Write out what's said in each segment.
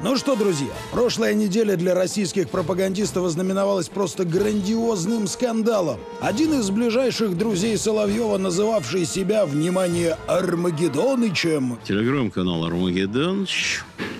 Ну что, друзья, прошлая неделя для российских пропагандистов ознаменовалась просто грандиозным скандалом. Один из ближайших друзей Соловьева, называвший себя, внимание, Армагеддонычем. Телеграм-канал Армагеддоныч.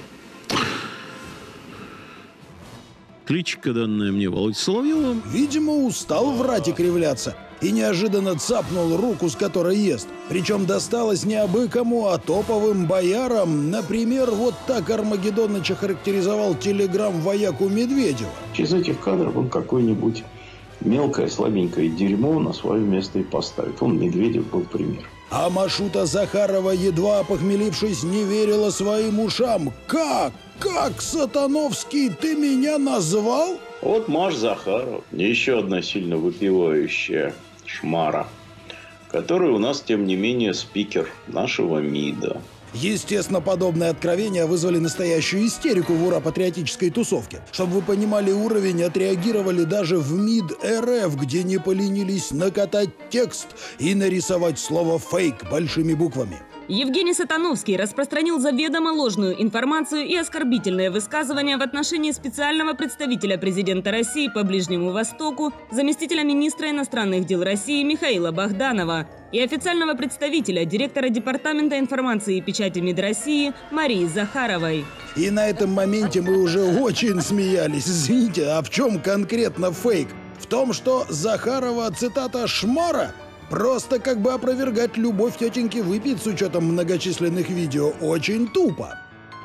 Кличка, данная мне Володей Соловьевым. Видимо, устал врать и кривляться. И неожиданно цапнул руку, с которой ест. Причем досталось не абы кому, а топовым боярам. Например, вот так Армагеддоныч охарактеризовал телеграм-вояку Медведева. Из этих кадров он какое-нибудь мелкое, слабенькое дерьмо на свое место и поставит. Он, Медведев, был пример. А Машута Захарова, едва опохмелившись, не верила своим ушам. Как? Как, Сатановский, ты меня назвал? Вот Маш Захаров, еще одна сильно выпивающая шмара, который у нас, тем не менее, спикер нашего МИДа. Естественно, подобные откровения вызвали настоящую истерику в ура-патриотической тусовке. Чтобы вы понимали уровень, отреагировали даже в МИД РФ, где не поленились накатать текст и нарисовать слово «фейк» большими буквами. Евгений Сатановский распространил заведомо ложную информацию и оскорбительные высказывания в отношении специального представителя президента России по Ближнему Востоку, заместителя министра иностранных дел России Михаила Богданова и официального представителя, директора Департамента информации и печати МИД России Марии Захаровой. И на этом моменте мы уже очень смеялись. Извините, а в чем конкретно фейк? В том, что Захарова, цитата, «шмара»? Просто как бы опровергать любовь тетеньки выпить с учетом многочисленных видео очень тупо.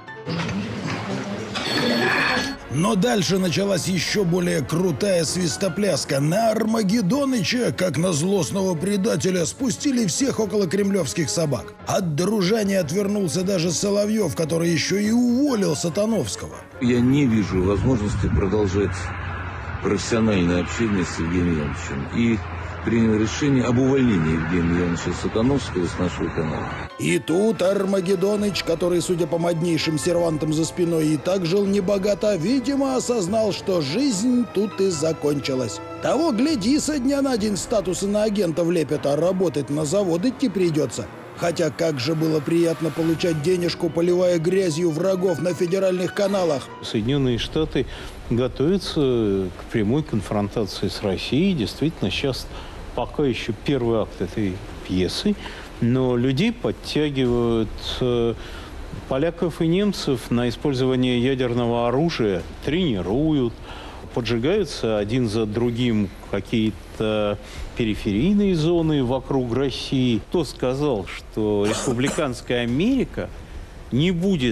Но дальше началась еще более крутая свистопляска. На Армагеддоныча, как на злостного предателя, спустили всех околокремлевских собак. От дружания отвернулся даже Соловьев, который еще и уволил Сатановского. Я не вижу возможности продолжать профессиональное общение с Евгением Ивановичем. И принял решение об увольнении Евгения Ивановича Сатановского с нашего канала. И тут Армагеддоныч, который, судя по моднейшим сервантам за спиной, и так жил небогато, видимо, осознал, что жизнь тут и закончилась. Того, гляди, со дня на день статусы на агента влепят, а работать на завод идти придется. Хотя как же было приятно получать денежку, поливая грязью врагов на федеральных каналах. Соединенные Штаты готовятся к прямой конфронтации с Россией. Действительно, сейчас пока еще первый акт этой пьесы, но людей подтягивают, поляков и немцев на использование ядерного оружия тренируют, поджигаются один за другим какие-то периферийные зоны вокруг России. Кто сказал, что республиканская Америка не будет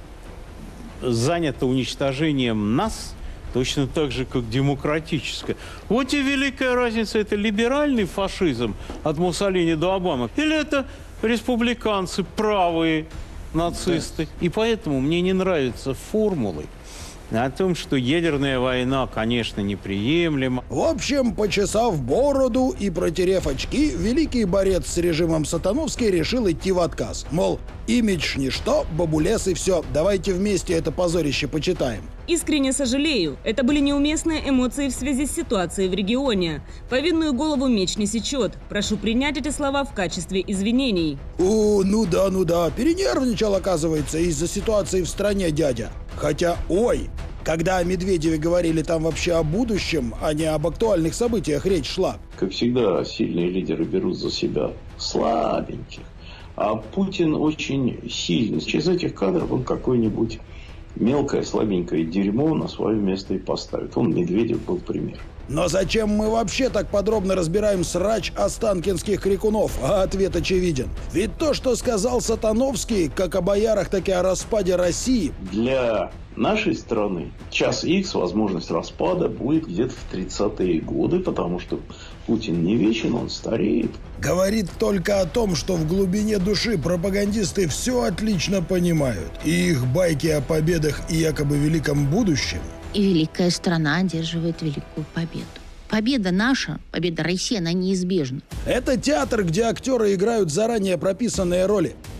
занята уничтожением нас точно так же, как демократическая? Вот и великая разница. Это либеральный фашизм от Муссолини до Обамы, или это республиканцы, правые нацисты? Да. И поэтому мне не нравятся формулы о том, что ядерная война, конечно, неприемлема. В общем, почесав бороду и протерев очки, великий борец с режимом Сатановский решил идти в отказ. Мол, имидж ничто, бабулес и все. Давайте вместе это позорище почитаем. Искренне сожалею, это были неуместные эмоции в связи с ситуацией в регионе. Повинную голову меч не сечет. Прошу принять эти слова в качестве извинений. О, ну да, перенервничал, оказывается, из-за ситуации в стране дядя. Хотя, ой, когда о Медведеве говорили там вообще о будущем, а не об актуальных событиях речь шла. Как всегда, сильные лидеры берут за себя слабеньких. А Путин очень сильный. Из этих кадров он какое-нибудь мелкое, слабенькое дерьмо на свое место и поставит. Он, Медведев, был пример. Но зачем мы вообще так подробно разбираем срач останкинских крикунов? А ответ очевиден. Ведь то, что сказал Сатановский, как о боярах, так и о распаде России. Для нашей страны час Х, возможность распада, будет где-то в 30-е годы, потому что Путин не вечен, он стареет. Говорит только о том, что в глубине души пропагандисты все отлично понимают. И их байки о победах и якобы великом будущем. И великая страна одерживает великую победу. Победа наша, победа России, она неизбежна. Это театр, где актеры играют заранее прописанные роли.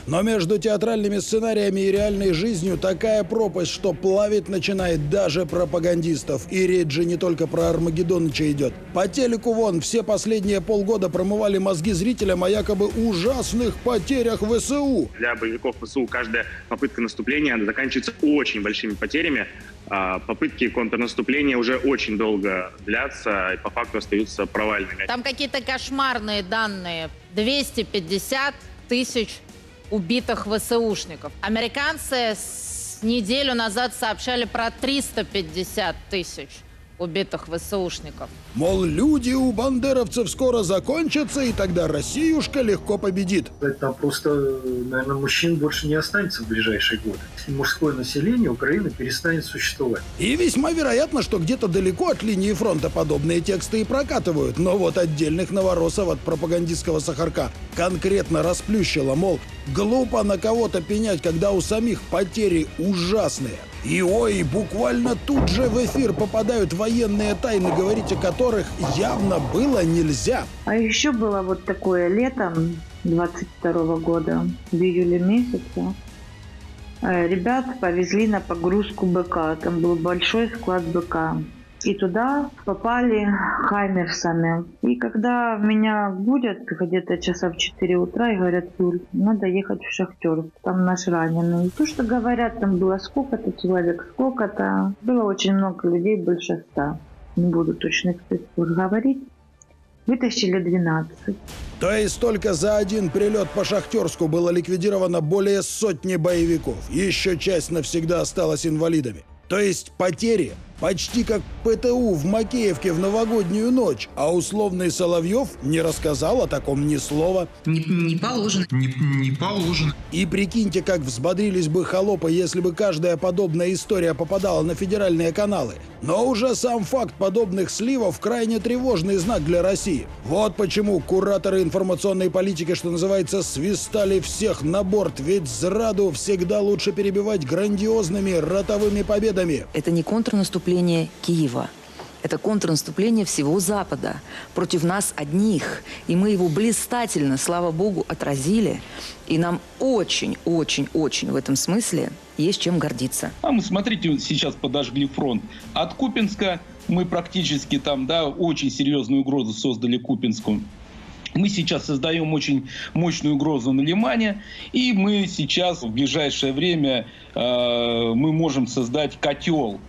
Но между театральными сценариями и реальной жизнью такая пропасть, что плавить начинает даже пропагандистов. И речь же не только про Армагеддоныча идет. По телеку вон все последние полгода промывали мозги зрителям о якобы ужасных потерях ВСУ. Для боевиков ВСУ каждая попытка наступления заканчивается очень большими потерями. Попытки контрнаступления уже очень долго длятся и по факту остаются провальными. Там какие-то кошмарные данные. 250 тысяч убитых ВСУшников. Американцы неделю назад сообщали про 350 тысяч убитых ВСУшников. Мол, люди у бандеровцев скоро закончатся, и тогда Россиюшка легко победит. Там просто, наверное, мужчин больше не останется в ближайшие годы. Мужское население Украины перестанет существовать. И весьма вероятно, что где-то далеко от линии фронта подобные тексты и прокатывают. Но вот отдельных новоросов от пропагандистского сахарка конкретно расплющило, мол, глупо на кого-то пенять, когда у самих потери ужасные. И ой, буквально тут же в эфир попадают военные тайны, говорить о которых явно было нельзя. А еще было вот такое летом 22 года, в июле месяце. Ребят повезли на погрузку БК. Там был большой склад БК. И туда попали хаймерсами. И когда меня будят где-то часа в 4 утра и говорят: Юль, надо ехать в Шахтерск, там наш раненый. То, что говорят, там было сколько-то человек, сколько-то. Было очень много людей, больше 100. Не буду точных цифр говорить. Вытащили 12. То есть только за один прилет по Шахтерску было ликвидировано более сотни боевиков. Еще часть навсегда осталась инвалидами. То есть потери почти как ПТУ в Макеевке в новогоднюю ночь, а условный Соловьев не рассказал о таком ни слова. Не положено. Не положено. И прикиньте, как взбодрились бы холопы, если бы каждая подобная история попадала на федеральные каналы. Но уже сам факт подобных сливов крайне тревожный знак для России. Вот почему кураторы информационной политики, что называется, свистали всех на борт, ведь зраду всегда лучше перебивать грандиозными ротовыми победами. Это не контрнаступление Киева. Это контрнаступление всего Запада против нас одних. И мы его блистательно, слава богу, отразили. И нам очень-очень-очень в этом смысле есть чем гордиться. А мы, смотрите, сейчас подожгли фронт. От Купинска мы практически там, да, очень серьезную угрозу создали Купинску. Мы сейчас создаем очень мощную угрозу на Лимане. И мы сейчас, в ближайшее время, мы можем создать котел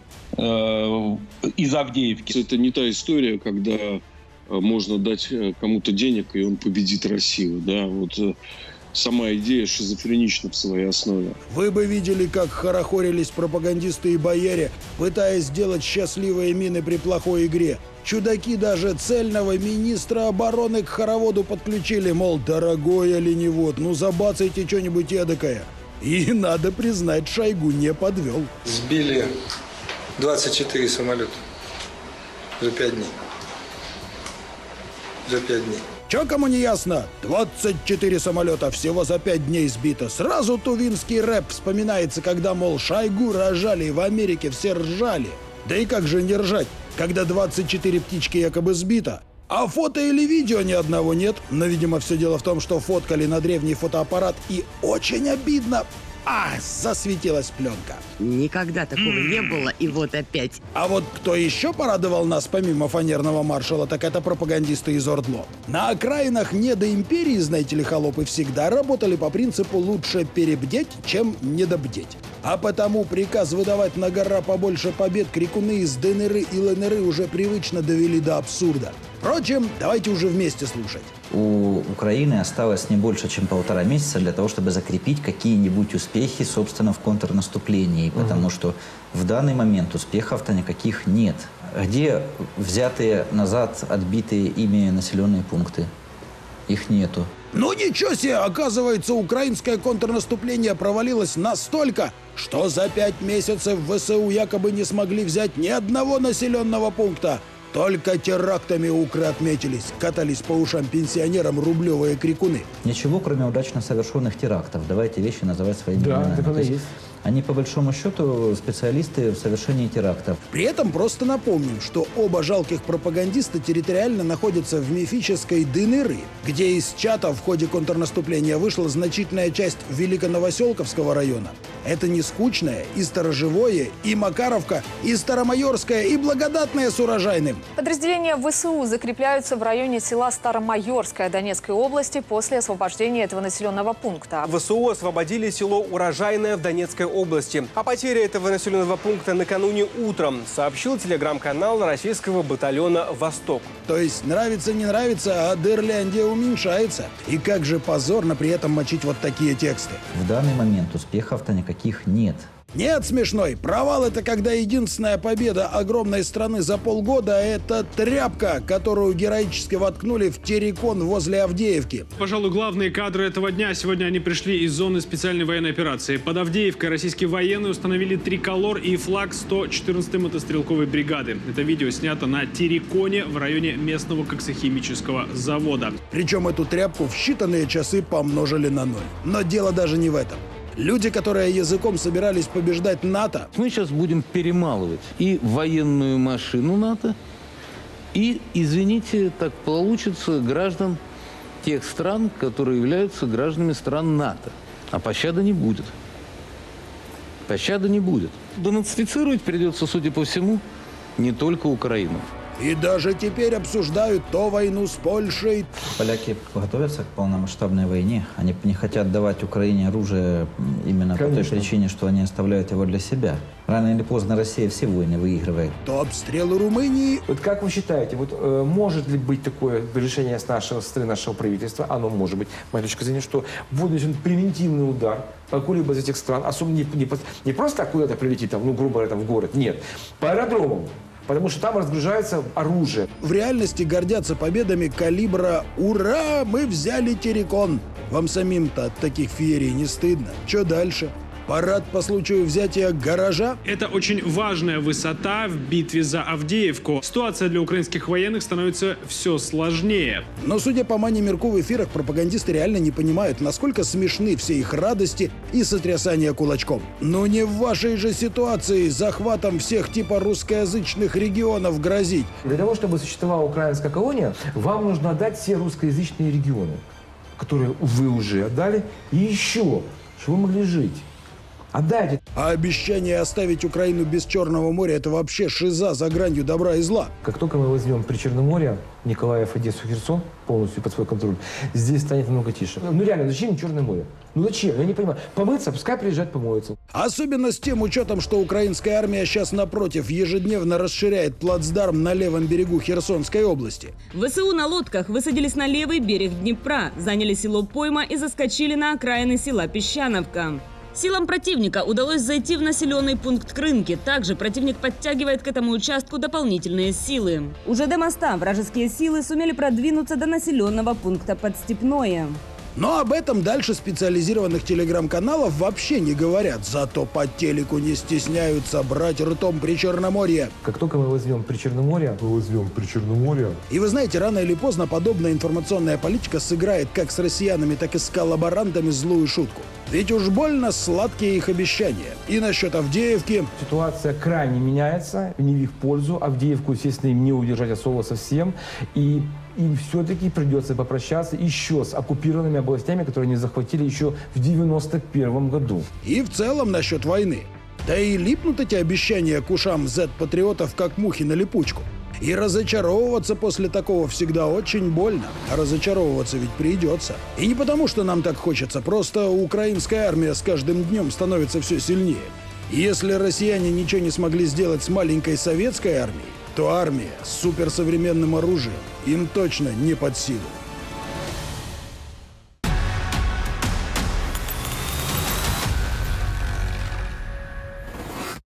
из Авдеевки. Это не та история, когда можно дать кому-то денег, и он победит Россию. Да? Вот сама идея шизофренична в своей основе. Вы бы видели, как хорохорились пропагандисты и бояре, пытаясь сделать счастливые мины при плохой игре. Чудаки даже цельного министра обороны к хороводу подключили, мол, дорогой оленевод, ну забацайте что-нибудь эдакое. И, надо признать, Шойгу не подвел. Сбили 24 самолета за 5 дней. За 5 дней. Че кому не ясно? 24 самолета всего за 5 дней сбито. Сразу тувинский рэп вспоминается, когда, мол, Шойгу рожали, и в Америке все ржали. Да и как же не ржать, когда 24 птички якобы сбито? А фото или видео ни одного нет. Но, видимо, все дело в том, что фоткали на древний фотоаппарат, и очень обидно. Засветилась пленка. Никогда такого не было, и вот опять. А вот кто еще порадовал нас, помимо фанерного маршала, так это пропагандисты из Ордло. На окраинах недоимперии, знаете ли, холопы всегда работали по принципу «лучше перебдеть, чем недобдеть». А потому приказ выдавать на гора побольше побед крикуны из ДНР и ЛНР уже привычно довели до абсурда. Впрочем, давайте уже вместе слушать. У Украины осталось не больше, чем 1,5 месяца для того, чтобы закрепить какие-нибудь успехи, собственно, в контрнаступлении. Потому что в данный момент успехов-то никаких нет. Где взятые назад, отбитые ими населенные пункты? Их нету. Ну ничего себе! Оказывается, украинское контрнаступление провалилось настолько, что за 5 месяцев ВСУ якобы не смогли взять ни одного населенного пункта. Только терактами укры отметились. Катались по ушам пенсионерам рублевые крикуны. Ничего, кроме удачно совершенных терактов. Давайте вещи называть своими именами. Так оно и есть. Они, по большому счету, специалисты в совершении терактов. При этом просто напомним, что оба жалких пропагандиста территориально находятся в мифической Дыныры, где из чата в ходе контрнаступления вышла значительная часть Великоновоселковского района. Это не скучное, и Сторожевое, и Макаровка, и Старомайорское, и Благодатное с Урожайным. Подразделения ВСУ закрепляются в районе села Старомайорское Донецкой области после освобождения этого населенного пункта. ВСУ освободили село Урожайное в Донецкой области. О потере этого населенного пункта накануне утром сообщил телеграм-канал российского батальона «Восток». То есть нравится, не нравится, а Дырляндия уменьшается. И как же позорно при этом мочить вот такие тексты. В данный момент успехов-то никаких нет. Нет, смешной. Провал — это когда единственная победа огромной страны за полгода — это тряпка, которую героически воткнули в террикон возле Авдеевки. Пожалуй, главные кадры этого дня. Сегодня они пришли из зоны специальной военной операции. Под Авдеевкой российские военные установили триколор и флаг 114-й мотострелковой бригады. Это видео снято на терриконе в районе местного коксохимического завода. Причем эту тряпку в считанные часы помножили на 0. Но дело даже не в этом. Люди, которые языком собирались побеждать НАТО... Мы сейчас будем перемалывать и военную машину НАТО, и, извините, так получится, граждан тех стран, которые являются гражданами стран НАТО. А пощады не будет. Пощады не будет. Денацифицировать придется, судя по всему, не только Украину. И даже теперь обсуждают то войну с Польшей. Поляки готовятся к полномасштабной войне. Они не хотят давать Украине оружие именно по той причине, что они оставляют его для себя. Рано или поздно Россия все войны выигрывает. То обстрелы Румынии. Вот как вы считаете, вот может ли быть такое решение с нашего стороны, нашего правительства? Оно может быть. Моя точка зрения, что будет нанесен превентивный удар по какой-либо из этих стран. Особенно не просто так куда-то прилетит, там, ну, грубо говоря, там, в город. Нет. По аэродромам. Потому что там разгружается оружие. В реальности гордятся победами калибра «Ура! Мы взяли террикон!». Вам самим-то от таких феерий не стыдно? Что дальше? Парад по случаю взятия гаража? Это очень важная высота в битве за Авдеевку. Ситуация для украинских военных становится все сложнее. Но, судя по Мане Мирку, в эфирах пропагандисты реально не понимают, насколько смешны все их радости и сотрясания кулачком. Но не в вашей же ситуации захватом всех типа русскоязычных регионов грозить. Для того, чтобы существовала украинская колония, вам нужно отдать все русскоязычные регионы, которые вы уже отдали, и еще, чтобы вы могли жить. Отдайте. А обещание оставить Украину без Черного моря — это вообще шиза за гранью добра и зла. Как только мы возьмем Причерноморье, Николаев, Одессу, Херсон полностью под свой контроль, здесь станет намного тише. Ну реально, зачем Черное море? Ну зачем? Я не понимаю. Помыться, пускай приезжают, помоются. Особенно с тем учетом, что украинская армия сейчас, напротив, ежедневно расширяет плацдарм на левом берегу Херсонской области. ВСУ на лодках высадились на левый берег Днепра, заняли село Пойма и заскочили на окраины села Песчановка. Силам противника удалось зайти в населенный пункт Крынки. Также противник подтягивает к этому участку дополнительные силы. Уже до моста вражеские силы сумели продвинуться до населенного пункта Подстепное. Но об этом дальше специализированных телеграм-каналов вообще не говорят. Зато по телеку не стесняются брать ртом Причерноморье. Как только мы возьмем Причерноморье, И вы знаете, рано или поздно подобная информационная политика сыграет как с россиянами, так и с коллаборантами злую шутку. Ведь уж больно сладкие их обещания. И насчет Авдеевки. Ситуация крайне меняется, не в их пользу. Авдеевку, естественно, им не удержать особо совсем. И им все-таки придется попрощаться еще с оккупированными областями, которые они захватили еще в 1991 году. И в целом насчет войны. Да и липнут эти обещания к ушам Z-патриотов, как мухи на липучку. И разочаровываться после такого всегда очень больно. А разочаровываться ведь придется. И не потому, что нам так хочется, просто украинская армия с каждым днем становится все сильнее. И если россияне ничего не смогли сделать с маленькой советской армией, то армия с суперсовременным оружием им точно не под силу.